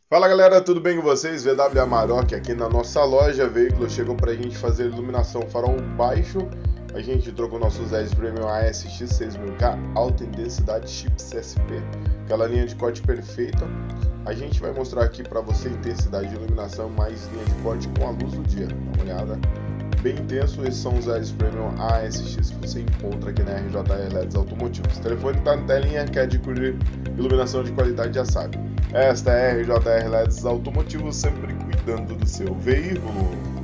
Fala galera, tudo bem com vocês? VW Amarok aqui na nossa loja. Veículo chegou pra gente fazer iluminação farol baixo. A gente trocou nossos LEDs Premium ASX 6000K Alta Intensidade Chips SP, aquela linha de corte perfeita. A gente vai mostrar aqui para você a intensidade de iluminação mais linha de corte com a luz do dia. Dá uma olhada, bem intenso. Esses são os LEDs Premium ASX que você encontra aqui na RJR LEDs Automotivos. O telefone está na telinha, quer adquirir iluminação de qualidade, já sabe. Esta é a RJR LEDs Automotivos, sempre cuidando do seu veículo.